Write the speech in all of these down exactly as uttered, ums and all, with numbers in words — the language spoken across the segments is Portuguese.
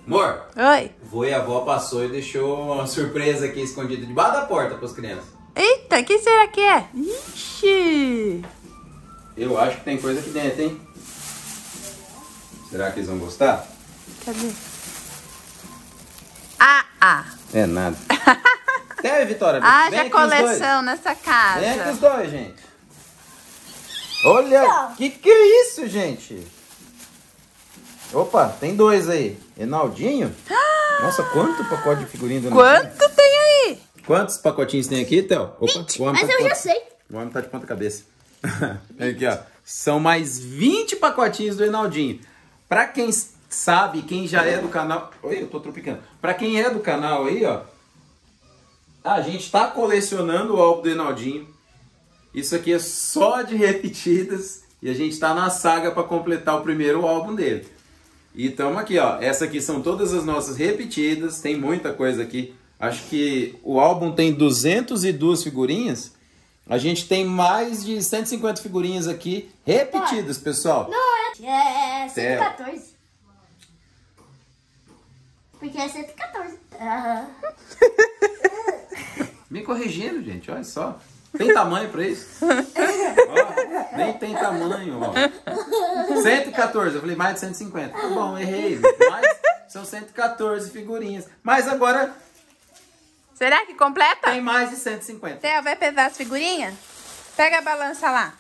Amor. Oi. Vô e a avó passou e deixou uma surpresa aqui escondida debaixo da porta para as crianças. Eita, o que será que é? Ixi. Eu acho que tem coisa aqui dentro, hein? Será que eles vão gostar? Cadê? Ah, ah. É nada. Até, Vitória. Haja coleção nessa casa. Vem aqui os dois, gente. Olha, que que é isso, gente? Opa, tem dois aí. Enaldinho? Nossa, quanto pacote de figurinha do Enaldinho? Quanto tem aí? Quantos pacotinhos tem aqui, Theo? Opa, vinte, o homem mas tá eu de já ponta- sei. O homem tá de ponta cabeça. Aqui, ó. São mais vinte pacotinhos do Enaldinho. Pra quem sabe, quem já é do canal... Oi, eu tô tropicando. Pra quem é do canal aí, ó. A gente tá colecionando o álbum do Enaldinho. Isso aqui é só de repetidas. E a gente tá na saga pra completar o primeiro álbum dele. E tamo aqui, ó. Essa aqui são todas as nossas repetidas. Tem muita coisa aqui. Acho que o álbum tem duzentas e duas figurinhas. A gente tem mais de cento e cinquenta figurinhas aqui repetidas, pessoal. Não, é, é cento e quatorze. Porque é cento e quatorze. Aham. Me corrigindo, gente, olha só. Tem tamanho pra isso? Ó, nem tem tamanho, ó. cento e quatorze, eu falei mais de cento e cinquenta. Tá bom, errei. Mas são cento e quatorze figurinhas. Mas agora Será que completa? tem mais de cento e cinquenta. Theo, vai pesar as figurinhas? Pega a balança lá.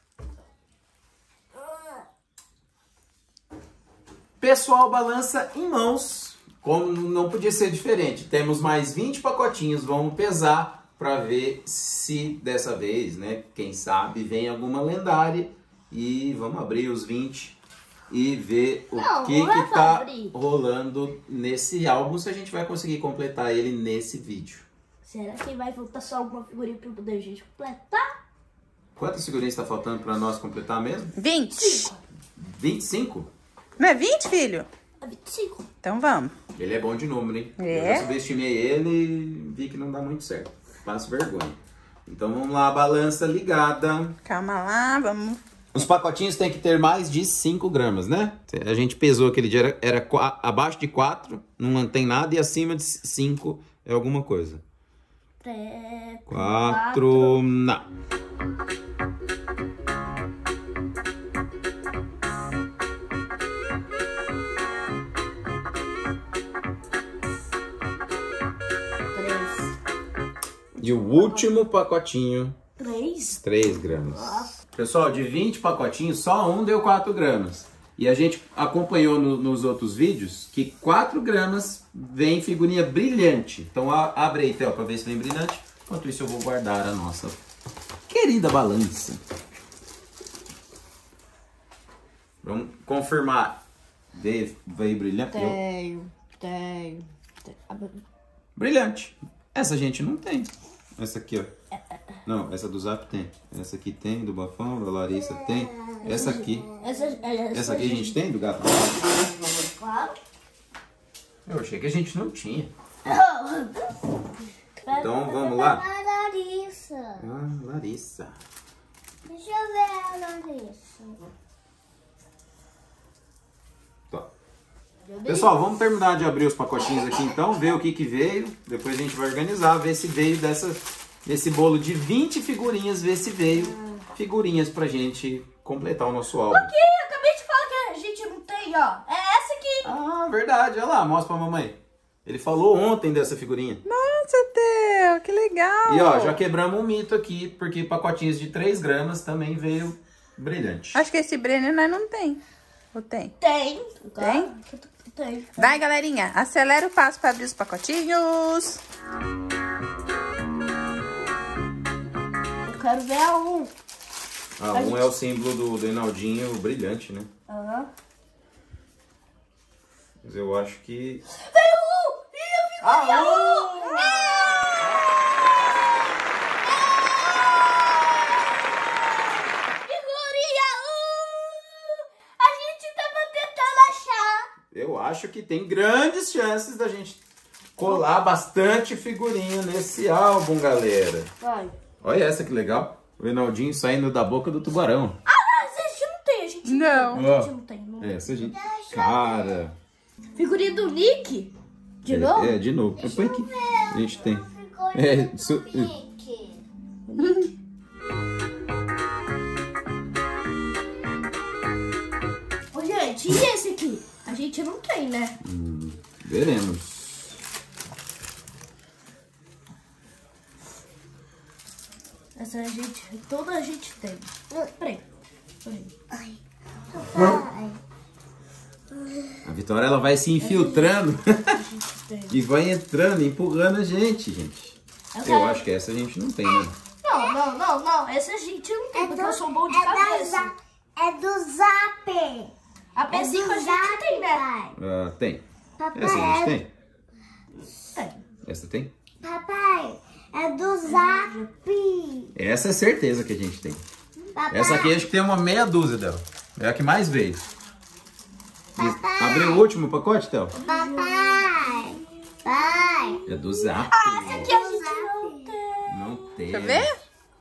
Pessoal, balança em mãos. Como não podia ser diferente. Temos mais vinte pacotinhos. Vamos pesar para ver se dessa vez, né? Quem sabe vem alguma lendária. E vamos abrir os vinte e ver o Não, que não é que pra tá abrir. rolando nesse álbum. Se a gente vai conseguir completar ele nesse vídeo. Será que vai faltar só alguma figurinha pra poder a gente completar? Quantas figurinhas está faltando para nós completar mesmo? vinte. vinte e cinco? Não é vinte, filho? É vinte e cinco. Então vamos. Ele é bom de número, hein? É? Eu já subestimei ele e vi que não dá muito certo. Passo vergonha. Então vamos lá, balança ligada. Calma lá, vamos. Os pacotinhos tem que ter mais de cinco gramas, né? A gente pesou aquele dia, era, era qua- abaixo de quatro, não tem nada, e acima de cinco é alguma coisa. Três, quatro, não. três. E o último pacotinho, Três. três gramas. Pessoal, de vinte pacotinhos, só um deu quatro gramas. E a gente acompanhou no- nos outros vídeos que quatro gramas vem figurinha brilhante. Então a- abre aí, Theo, para ver se vem brilhante. Enquanto isso eu vou guardar a nossa querida balança. Vamos confirmar. Veio, veio brilhante? Eu- Tenho, tenho. tenho. Brilhante. Essa a gente não tem. Essa aqui, ó. Não, essa do Zap tem. Essa aqui tem, do Bafão, da Larissa tem. Essa aqui. Essa, essa, Essa aqui a gente tem, do Gato? Claro. Eu achei que a gente não tinha. Então vamos lá. A Larissa. Ah, Larissa. Deixa eu ver a Larissa. Tá. Pessoal, vamos terminar de abrir os pacotinhos aqui então, ver o que que veio. Depois a gente vai organizar, ver se veio dessa, desse bolo de vinte figurinhas, ver se veio figurinhas pra gente completar o nosso álbum. Aqui, eu acabei de falar que a gente não tem, ó. É essa aqui. Ah, verdade. Olha lá, mostra pra mamãe. Ele falou ontem dessa figurinha. Nossa, Theo, que legal. E ó, já quebramos um mito aqui, porque pacotinhos de três gramas também veio brilhante. Acho que esse Brenner nós não tem. Ou tem? Tem. Tem? Tem. Vai, galerinha. Acelera o passo para abrir os pacotinhos. Eu quero ver a um. Ah, um é o símbolo do, do Enaldinho brilhante, né? Aham. Mas eu acho que... Veio um! Ih, eu vi Ah, um! Figurinha um! A gente tava tentando achar. eu acho que tem grandes chances da gente colar bastante figurinha nesse álbum, galera. Vai. Olha essa que legal. O Enaldinho saindo da boca do tubarão. Ah, a gente não tem, a gente Não. A gente não tem. Não. Essa gente... Cara... Figurinha do Nick? De é, novo? É, de novo. Põe aqui. A gente tem. É, isso... Ô, gente, e esse aqui? A gente não tem, né? Hum, veremos. Essa a gente, toda a gente tem. Peraí. Peraí. Ai. A Vitória, ela vai se infiltrando e vai entrando, empurrando a gente, gente. Eu acho que essa a gente não tem, né? Não, não, não, não. Essa a gente não tem, porque eu sou bom de cabeça. É do Zap. A P cinco a gente tem, né? Ah, tem. Papai, Essa a gente tem? Tem. Essa tem? Papai, é do Zap. Essa é certeza que a gente tem. Papai, Essa aqui acho que tem uma meia dúzia dela. É a que mais veio. Papai. Abriu o último pacote, Théo? Papai. Pai. É do Zap. Essa aqui a gente não tem. Não tem. Deixa eu ver.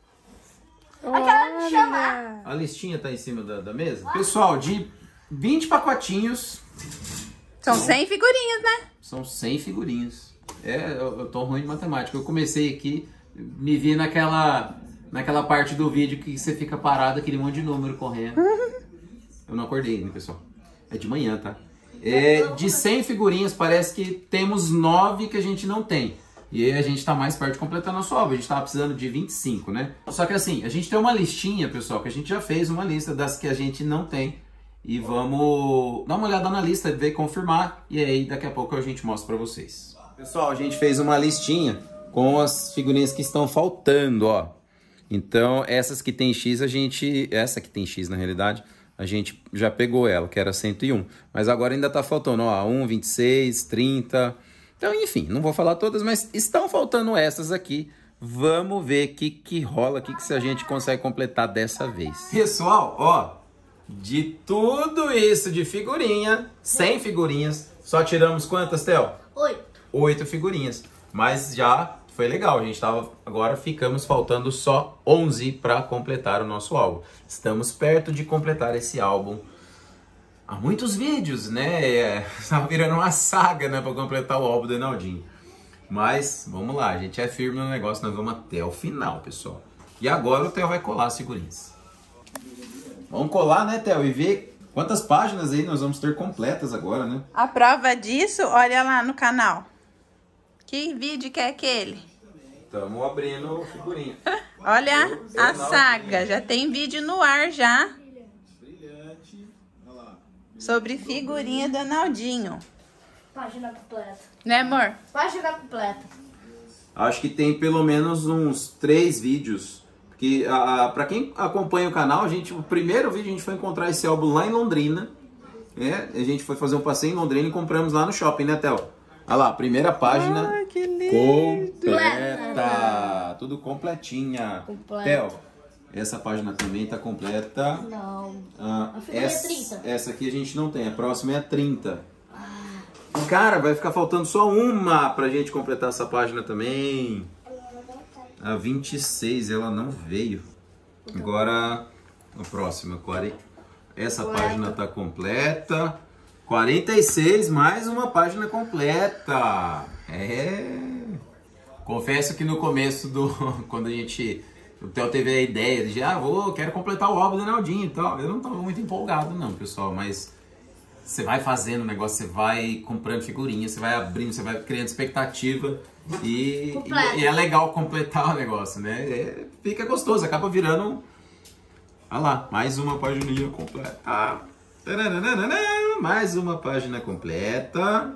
Aquela de chamar. Olha. A listinha tá em cima da, da mesa. Pessoal, de vinte pacotinhos, São cem figurinhas, né? são cem figurinhas. É, eu, eu tô ruim de matemática. Eu comecei aqui, me vi naquela, naquela parte do vídeo que você fica parado, aquele monte de número correndo. Eu não acordei ainda, pessoal. É de manhã, tá? É, de cem figurinhas, parece que temos nove que a gente não tem. E aí a gente tá mais perto de completar nosso álbum. A gente tava precisando de vinte e cinco, né? Só que assim, a gente tem uma listinha, pessoal, que a gente já fez uma lista das que a gente não tem. E vamos dar uma olhada na lista, ver, confirmar. E aí daqui a pouco a gente mostra pra vocês. Pessoal, a gente fez uma listinha com as figurinhas que estão faltando, ó. Então, essas que tem X, a gente... Essa que tem X, na realidade, a gente já pegou ela, que era cento e um. Mas agora ainda tá faltando, ó, um, vinte e seis, trinta... Então, enfim, não vou falar todas, mas estão faltando essas aqui. Vamos ver o que, que rola aqui, que se a gente consegue completar dessa vez. Pessoal, ó, de tudo isso de figurinha, cem figurinhas, só tiramos quantas, Theo? Oito. Oito figurinhas. Mas já foi legal, a gente tava... Agora ficamos faltando só onze para completar o nosso álbum. Estamos perto de completar esse álbum. Há muitos vídeos, né? É, tá virando uma saga, né? Pra completar o álbum do Enaldinho. Mas, vamos lá. A gente é firme no negócio. Nós vamos até o final, pessoal. E agora o Theo vai colar as figurinhas. Vamos colar, né, Theo? E ver quantas páginas aí nós vamos ter completas agora, né? A prova disso, olha lá no canal. Que vídeo que é aquele? Estamos abrindo figurinha. Olha a saga. Já tem vídeo no ar já. Sobre figurinha do Enaldinho. Página completa. Né, amor? Página completa. Acho que tem pelo menos uns três vídeos. Porque a, a, pra quem acompanha o canal, a gente, o primeiro vídeo a gente foi encontrar esse álbum lá em Londrina. É, a gente foi fazer um passeio em Londrina e compramos lá no shopping, né, Theo? Olha lá, primeira página. Ai, que lindo. Completa. Tudo completinha. Completa. Theo, essa página também tá completa. Não. Ah, A figurinha essa, é trinta. essa aqui a gente não tem, a próxima é a trinta. Cara, vai ficar faltando só uma pra gente completar essa página também. A vinte e seis, ela não veio. Agora, a próxima, quarenta. Essa página tá completa. quarenta e seis, mais uma página completa. É. Confesso que no começo do... Quando a gente... O Theo teve a ideia de, ah, vou, quero completar o álbum do Enaldinho e tal. Eu não tava muito empolgado não, pessoal, mas você vai fazendo o negócio, você vai comprando figurinha, você vai abrindo, você vai criando expectativa e, e, e é legal completar o negócio, né? É, fica gostoso, acaba virando... Olha lá, mais uma página completa. Ah, mais uma página completa.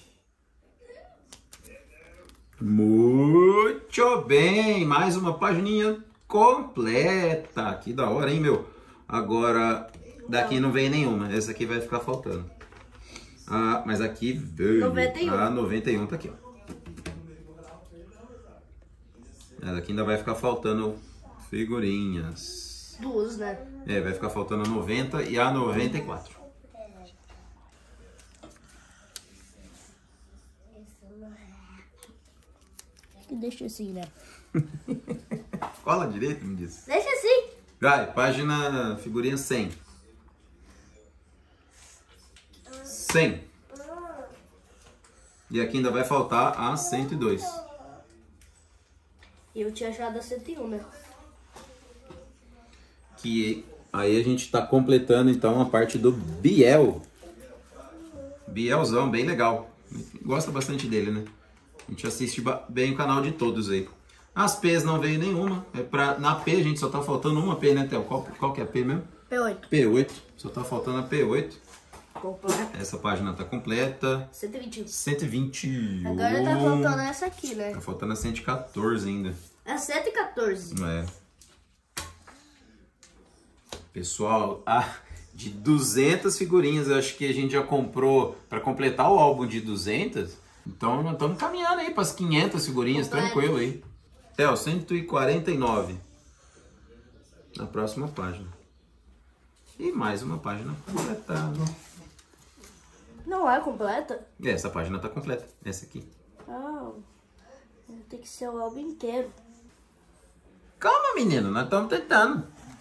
Muito bem, mais uma pagininha completa. Que da hora, hein, meu? Agora, daqui não vem nenhuma. Essa aqui vai ficar faltando. Ah, mas aqui veio. noventa e um. Ah, noventa e um tá aqui, ó. Essa aqui ainda vai ficar faltando figurinhas. Duas, né? É, vai ficar faltando a noventa e a noventa e quatro. Deixa assim, né? Cola direito, me diz. Deixa assim. Vai, página, figurinha cem. cem. E aqui ainda vai faltar a cento e dois. Eu tinha achado a cento e um, né? Que aí a gente tá completando então a parte do Biel. Bielzão, bem legal. Gosta bastante dele, né? A gente assiste bem o canal de todos aí. As P's não veio nenhuma. É pra, na P a gente só tá faltando uma P, né, Theo? Qual, qual que é a P mesmo? P oito. P oito. Só tá faltando a P oito. Completa. Essa página tá completa. cento e vinte e um. cento e vinte e um. Agora tá faltando essa aqui, né? Tá faltando a cento e quatorze ainda. É cento e quatorze. É. Pessoal, ah, de duzentas figurinhas, eu acho que a gente já comprou para completar o álbum de duzentas. Então nós estamos caminhando aí para as quinhentas figurinhas, Completo. tranquilo aí. Theo, cento e quarenta e nove. Na próxima página. E mais uma página completada. Não é completa? Essa página tá completa, essa aqui. Ah, tem que ser o álbum inteiro. Calma, menino, nós estamos tentando.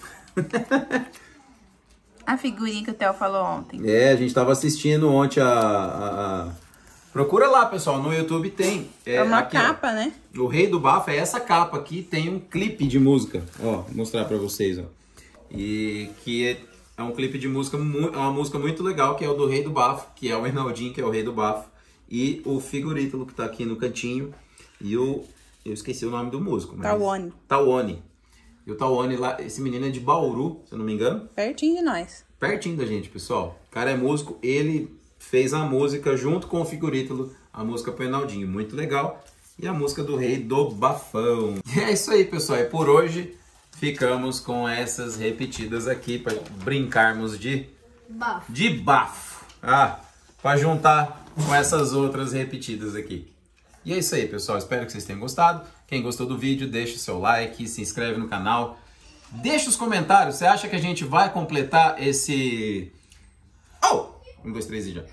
A figurinha que o Theo falou ontem. É, a gente estava assistindo ontem a, a, a... Procura lá, pessoal, no YouTube tem. É uma aqui, ó. capa, né? O Rei do Bafo é essa capa aqui, tem um clipe de música. Ó, vou mostrar pra vocês, ó. E que é, é um clipe de música, é uma música muito legal, que é o do Rei do Bafo, que é o Reinaldinho, que é o Rei do Bafo. E o Figurítalo, que tá aqui no cantinho. E o... Eu esqueci o nome do músico. Mas... Tawane. Tawane. E o Tawane lá, esse menino é de Bauru, se eu não me engano. Pertinho de nós. Pertinho da gente, pessoal. O cara é músico, ele fez a música junto com o Figurítalo, a música pro Reinaldinho, muito legal. E a música do Rei do Bafão. E é isso aí, pessoal. E por hoje ficamos com essas repetidas aqui para brincarmos de Bafo. de bafo. Ah, para juntar com essas outras repetidas aqui. E é isso aí, pessoal. Espero que vocês tenham gostado. Quem gostou do vídeo, deixa o seu like, se inscreve no canal. Deixa os comentários. Você acha que a gente vai completar esse... Oh! Um, dois, três e já.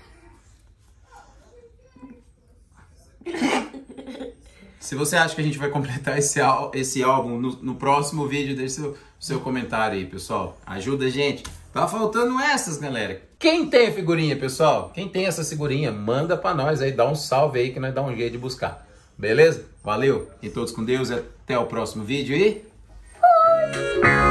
Se você acha que a gente vai completar esse, esse álbum no, no próximo vídeo, deixa seu, seu comentário aí, pessoal. Ajuda a gente. Tá faltando essas, galera. Quem tem a figurinha, pessoal? Quem tem essa figurinha, manda pra nós aí. Dá um salve aí que nós dá um jeito de buscar. Beleza? Valeu. E todos com Deus. Até o próximo vídeo e... Fui!